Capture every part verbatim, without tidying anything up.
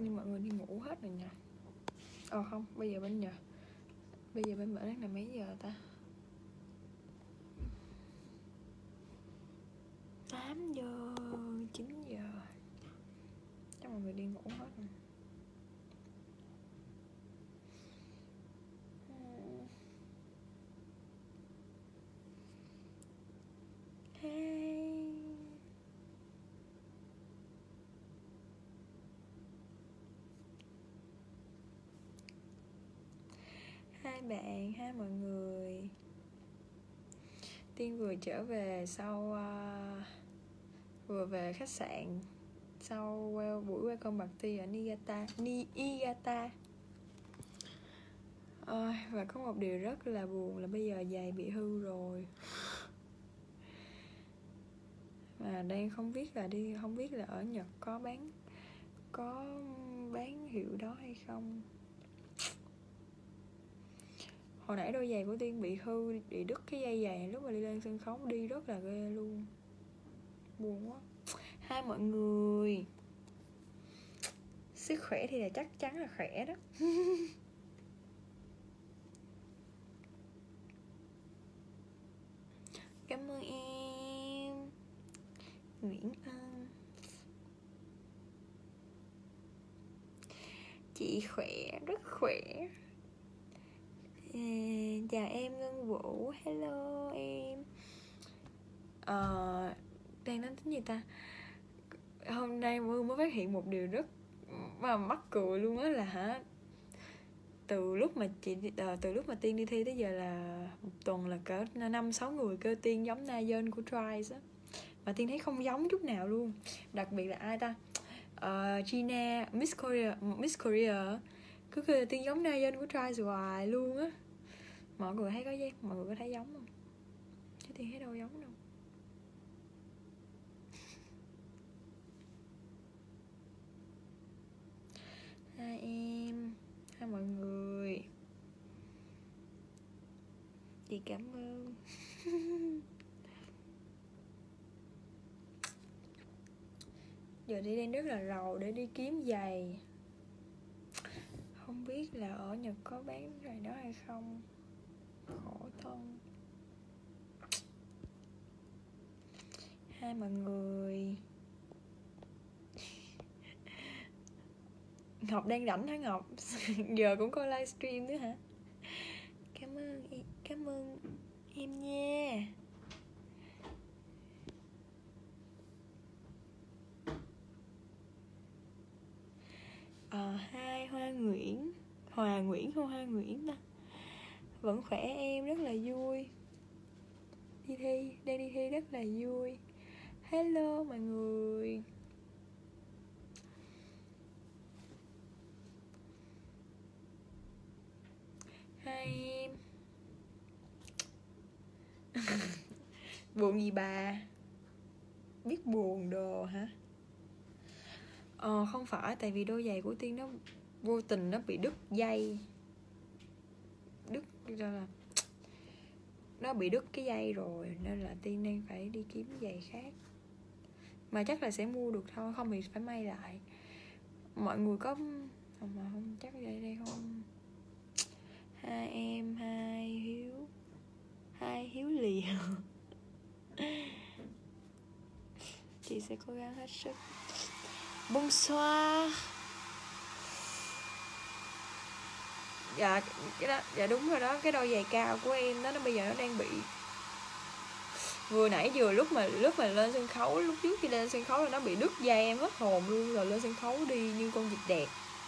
Nhưng mọi người đi ngủ hết rồi nha. Ờ không, bây giờ bên giờ Bây giờ bên mở đang là mấy giờ ta? Tám giờ, chín giờ. Chắc mọi người đi ngủ hết rồi. Hey. Hai bạn, hai mọi người. Tiên vừa trở về sau uh, vừa về khách sạn sau well, buổi welcome party ở Niigata, Niigata. Uh, và có một điều rất là buồn là bây giờ giày bị hư rồi. Mà đang không biết là đi không biết là ở Nhật có bán có bán hiệu đó hay không. Hồi nãy đôi giày của Tiên bị hư, bị đứt cái dây giày lúc mà đi lên sân khấu, đi rất là ghê luôn. Buồn quá. Hai mọi người, sức khỏe thì là chắc chắn là khỏe đó. Cảm ơn em Nguyễn Ân. Chị khỏe, rất khỏe. À, chào em Ngân Vũ. Hello em. à, Đang nói tính gì ta? Hôm nay mới mới phát hiện một điều rất mà mắc cười luôn á, là hả, từ lúc mà chị uh, từ lúc mà Tiên đi thi tới giờ là một tuần là cỡ năm sáu người kêu Tiên giống Na Yeon của Twice á, mà Tiên thấy không giống chút nào luôn. Đặc biệt là ai ta, uh, Gina, Miss Korea, Miss Korea cứ kêu Tiên giống Na Yeon của Twice hoài luôn á. Mọi người thấy có gì, mọi người có thấy giống không? Chứ Tiên thấy đâu giống đâu. Hai em, hai mọi người, chị cảm ơn. Giờ đi đang rất là rầu để đi kiếm giày. Không biết là ở Nhật có bán giày đó hay không. Khổ thân. Hai mọi người. Ngọc đang rảnh hả Ngọc? Giờ cũng có livestream nữa hả? Cảm ơn em, cảm ơn em nha. Ờ, hai Hoa Nguyễn, Hòa Nguyễn không Hoa Nguyễn ta. Vẫn khỏe em, rất là vui. Đi thi, đang đi thi rất là vui. Hello mọi người. Hai em. Buồn gì bà? Biết buồn đồ hả? Ờ không phải, tại vì đôi giày của Tiên nó vô tình nó bị đứt dây. Đứt ra là nó bị đứt cái dây rồi, nên là Tiên đang phải đi kiếm giày khác. Mà chắc là sẽ mua được thôi, không thì phải may lại. Mọi người có không mà không chắc vậy đây không. Hai em, hai Hiếu, hai Hiếu lìa. Chị sẽ cố gắng hết sức. Bonsoir. Dạ, cái đó, dạ đúng rồi đó. Cái đôi giày cao của em đó, nó bây giờ nó đang bị. Vừa nãy vừa lúc mà lúc mà lên sân khấu, lúc trước khi lên sân khấu là nó bị đứt dây, em hết hồn luôn. Rồi lên sân khấu đi như con vịt đẹp.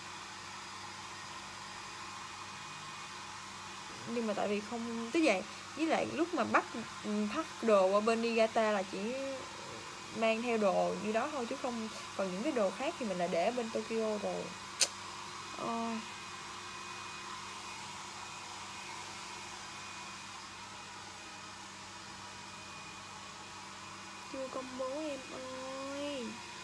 Nhưng mà tại vì không tức vậy. Với lại lúc mà bắt bắt đồ qua bên Niigata là chỉ mang theo đồ như đó thôi, chứ không còn những cái đồ khác thì mình là để bên Tokyo rồi. Ôi. Chưa công bố em ơi.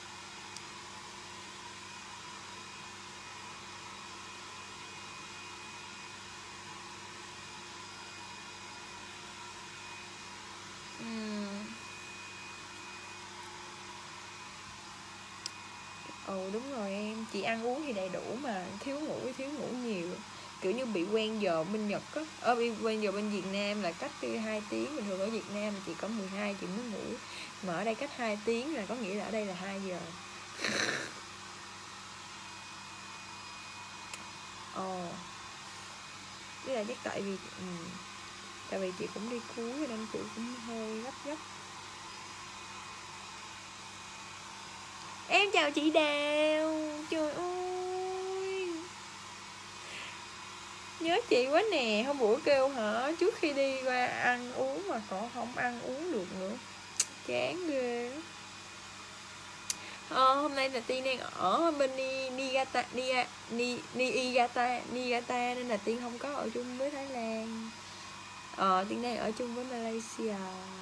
uhm. Ừ đúng rồi em, chị ăn uống thì đầy đủ mà thiếu ngủ thì thiếu ngủ nhiều, kiểu như bị quen giờ bên Nhật á, ở bị quen giờ bên Việt Nam là cách đi hai tiếng, bình thường ở Việt Nam chị có mười hai chị mới ngủ, mà ở đây cách hai tiếng là có nghĩa là ở đây là hai giờ. Ồ, với là chắc tại vì ừ, tại vì chị cũng đi cuối nên chị cũng hơi gấp gấp. Em chào chị Đào, trời ơi nhớ chị quá nè, hôm bữa kêu hả trước khi đi qua ăn uống mà còn không ăn uống được nữa, chán ghê. Ờ, hôm nay là Tiên đang ở bên Ni, Niigata, Ni, Ni, Niigata, Niigata nên là Tiên không có ở chung với Thái Lan. Ờ, Tiên đang ở chung với Malaysia.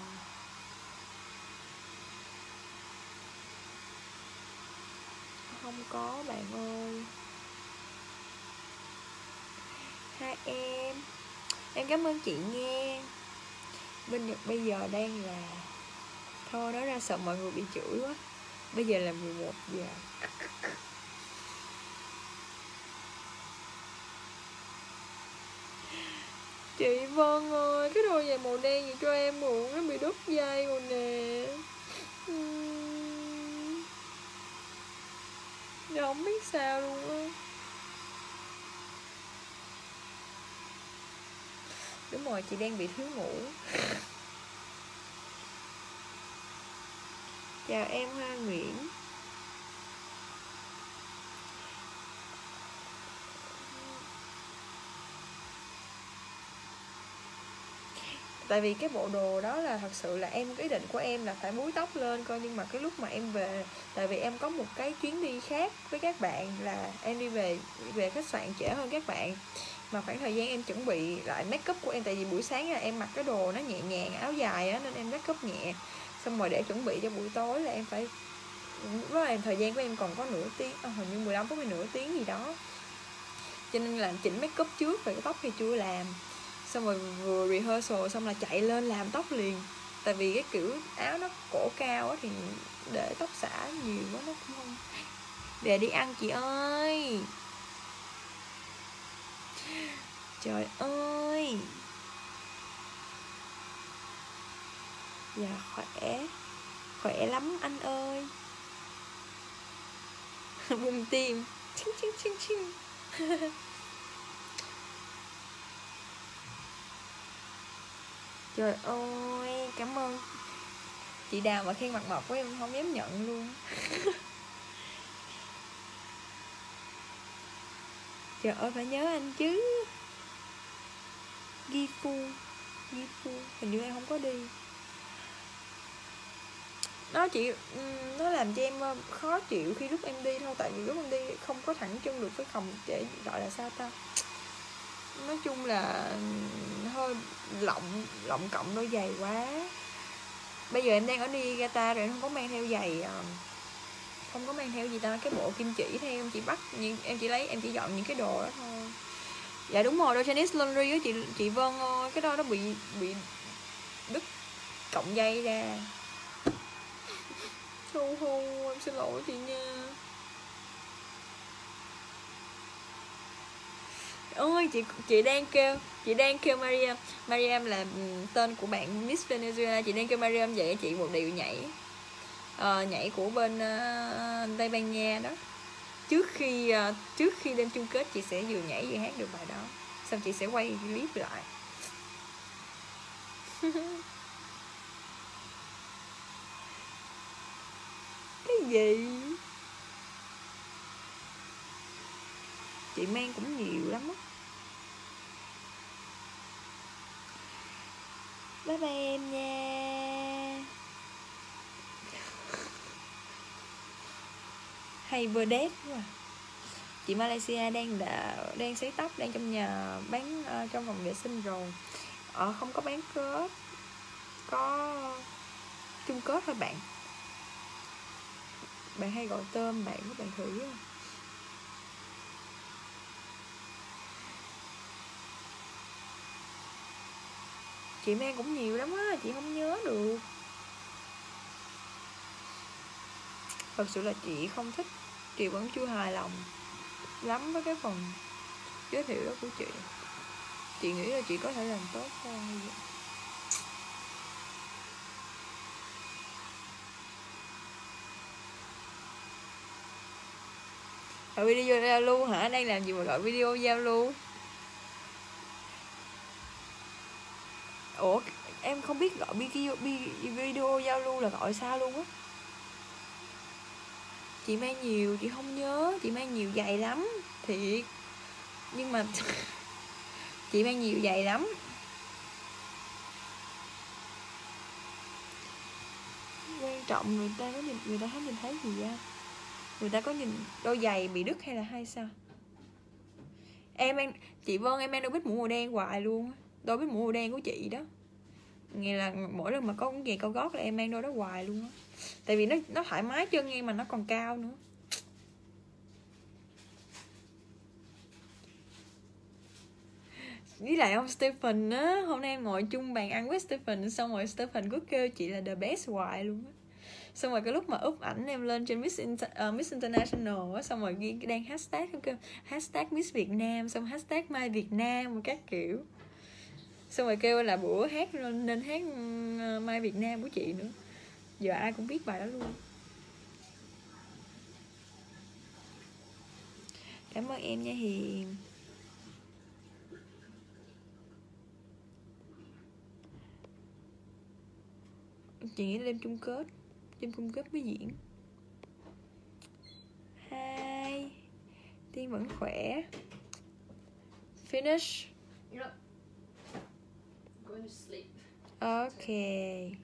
Không có bạn ơi. Hai em, em cảm ơn chị nghe. Bên Nhật bây giờ đang là, thôi nói ra sợ mọi người bị chửi quá. Bây giờ là mười một giờ. Chị Vân ơi, cái đôi giày màu đen gì cho em mượn, nó bị đứt dây rồi nè. uhm... Giờ không biết sao luôn á. Đúng rồi, chị đang bị thiếu ngủ. Chào em Hoa Nguyễn. Tại vì cái bộ đồ đó là thật sự là em, cái ý định của em là phải búi tóc lên coi, nhưng mà cái lúc mà em về, tại vì em có một cái chuyến đi khác với các bạn, là em đi về về khách sạn trễ hơn các bạn, mà khoảng thời gian em chuẩn bị lại make up của em, tại vì buổi sáng là em mặc cái đồ nó nhẹ nhàng áo dài á, nên em make up nhẹ, xong rồi để chuẩn bị cho buổi tối là em phải, với em thời gian của em còn có nửa tiếng, à, hình như mười lăm phút hay nửa tiếng gì đó, cho nên là chỉnh make up trước, rồi cái tóc thì chưa làm, xong rồi vừa rehearsal xong là chạy lên làm tóc liền, tại vì cái kiểu áo nó cổ cao á thì để tóc xả nhiều quá nó cũng không. Về đi ăn chị ơi, trời ơi. Dạ khỏe, khỏe lắm anh ơi. Bung tim. Ching ching ching ching. Trời ơi, cảm ơn chị Đào mà khen mặt mộc của em không dám nhận luôn. Trời ơi, phải nhớ anh chứ. Gifu, Gifu, hình như em không có đi. Nó chỉ nó làm cho em khó chịu khi lúc em đi thôi, tại vì lúc em đi không có thẳng chân được với phòng, để gọi là sao ta, nói chung là hơi lộng lộng cộng đôi giày quá. Bây giờ em đang ở Niigata rồi, em không có mang theo giày, không có mang theo gì ta, cái bộ kim chỉ theo, em chỉ bắt nhưng em chỉ lấy em chỉ dọn những cái đồ đó thôi. Dạ đúng rồi, đôi Chinese Laundry á chị chị Vân ơi, cái đó nó bị bị đứt cọng dây ra. Hu hu, em xin lỗi chị nha. Ôi chị chị đang kêu chị đang kêu Mariam, Mariam là tên của bạn Miss Venezuela, chị đang kêu Mariam dạy chị một điệu nhảy, uh, nhảy của bên uh, Tây Ban Nha đó. Trước khi uh, trước khi đêm chung kết chị sẽ vừa nhảy vừa hát được bài đó, xong chị sẽ quay clip lại. Cái gì? Chị mang cũng nhiều lắm á. Bye bye em nha. Hay Verdet quá à. Chị Malaysia đang đã, đang sấy tóc, đang trong nhà bán uh, trong phòng vệ sinh rồi. Ờ không có bán kết, có chung kết thôi bạn. Bạn hay gọi tôm bạn, các bạn thử không? Chị mang cũng nhiều lắm á, chị không nhớ được. Thật sự là chị không thích Chị vẫn chưa hài lòng lắm với cái phần giới thiệu đó của chị. Chị nghĩ là chị có thể làm tốt hơn như vậy. Gọi video giao lưu hả? Đang làm gì mà gọi video giao lưu? Ủa em không biết gọi video, video giao lưu là gọi sao luôn á. Chị mang nhiều, chị không nhớ. Chị mang nhiều giày lắm thiệt. Nhưng mà chị mang nhiều giày lắm. Quan trọng người ta có nhìn, người ta thấy nhìn thấy gì á? Người ta có nhìn đôi giày bị đứt hay là hay sao? Em mang, chị Vân em mang đôi bít mũ màu đen hoài luôn á. Đôi bít mũ màu đen của chị đó. Nghe là mỗi lần mà có giày cao gót là em mang đôi đó hoài luôn á. Tại vì nó nó thoải mái chân em mà nó còn cao nữa. Với lại ông Stephen á, hôm nay em ngồi chung bàn ăn với Stephen, xong rồi Stephen cứ kêu chị là the best hoài luôn á. Xong rồi cái lúc mà up ảnh em lên trên Miss, Inter- uh, Miss International á, xong rồi ghi đang hashtag kêu hashtag Miss Việt Nam, xong hashtag My Việt Nam các kiểu. Xong rồi kêu là bữa hát nên hát uh, My Việt Nam của chị nữa. Giờ ai cũng biết bài đó luôn. Cảm ơn em nha Hiền. Chị nghĩ là đêm chung kết, đêm chung kết mới diễn. Hai Tiên vẫn khỏe. Finish. Yep. Going to sleep. Okay.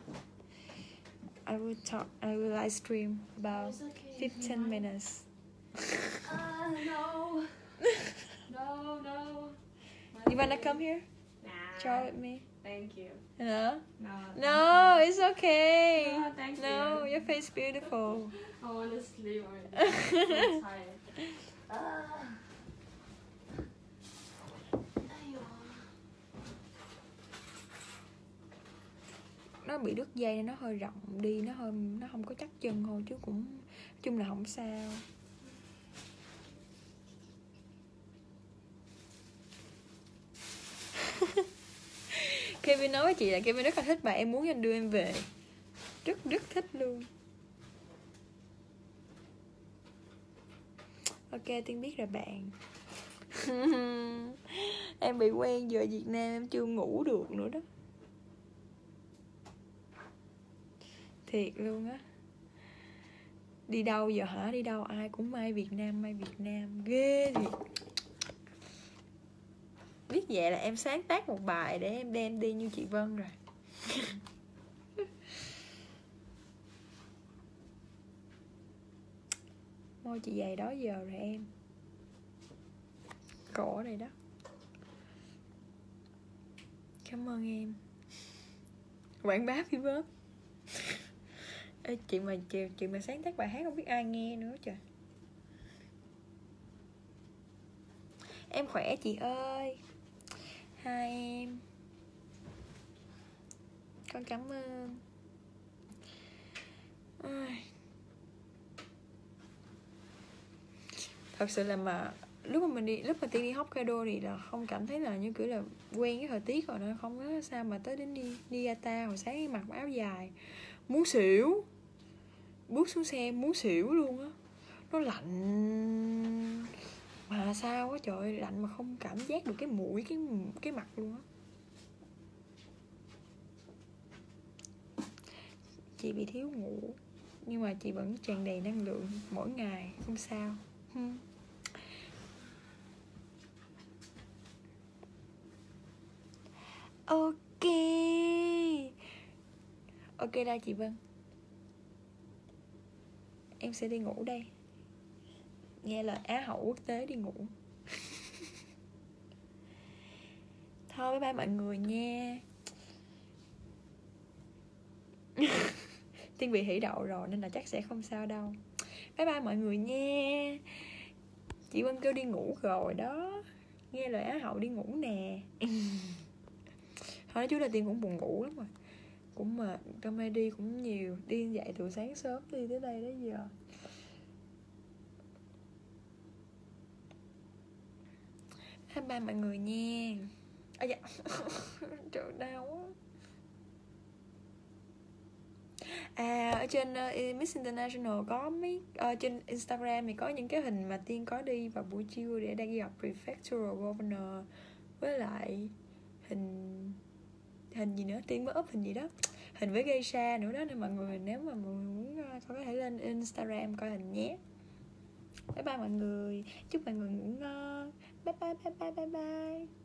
I will talk. I will live stream about okay. fifteen minutes. Uh, no. no, no. You wanna come here? Nah. Try with me. Thank you. No. No. No, it's okay. No, thank you. No, your face is beautiful. I want to sleep already. I'm so tired. Uh. Nó bị đứt dây nên nó hơi rộng đi, nó hơi nó không có chắc chân thôi chứ cũng chung là không sao. Kevin nói với chị là Kevin rất là thích bà, em muốn anh đưa em về. Rất rất thích luôn. Ok, Tiên biết rồi bạn. Em bị quen giờ Việt Nam em chưa ngủ được nữa đó. Thiệt luôn á. Đi đâu giờ hả? Đi đâu ai cũng mai Việt Nam, mai Việt Nam. Ghê thiệt. Biết vậy là em sáng tác một bài để em đem đi như chị Vân rồi. Môi chị dày đó giờ rồi em. Cổ này đó. Cảm ơn em. Quảng bá phim bớt. Ê, chị mà chị, chị mà sáng tác bài hát không biết ai nghe nữa trời. Em khỏe chị ơi. Hai em. Con cảm ơn. Ai. Thật sự là mà lúc mà mình đi, lúc mà Tiên đi Hokkaido thì là không cảm thấy là như kiểu là quen cái thời tiết rồi, nó không có sao mà tới đến đi Niigata hồi sáng mặc áo dài muốn xỉu, bước xuống xe muốn xỉu luôn á. Nó lạnh mà sao á trời ơi, lạnh mà không cảm giác được cái mũi cái cái mặt luôn á. Chị bị thiếu ngủ nhưng mà chị vẫn tràn đầy năng lượng mỗi ngày, không sao. Hmm. Ok. Ok đây chị Vân. Em sẽ đi ngủ đây. Nghe lời Á hậu quốc tế đi ngủ. Thôi bye bye mọi người nha. Tiên bị hỉ đậu rồi nên là chắc sẽ không sao đâu. Bye bye mọi người nha. Chị Vân kêu đi ngủ rồi đó. Nghe lời Á hậu đi ngủ nè. Thôi nói chú là Tiên cũng buồn ngủ lắm rồi. Cũng mệt, comedy cũng nhiều. Đi dậy từ sáng sớm đi tới đây đến giờ. Bye bye mọi người nha. À dạ. Trời đau quá. À, ở trên uh, Miss International có mấy uh, trên Instagram thì có những cái hình mà Tiên có đi vào buổi chiều để đang gặp Prefectural Governor, với lại hình hình gì nữa, Tiên mới up hình gì đó, hình với geisha nữa đó, nên mọi người nếu mà mọi người muốn uh, có thể lên Instagram coi hình nhé. Bye bye mọi người, chúc mọi người ngủ ngon. Bye bye bye bye bye bye.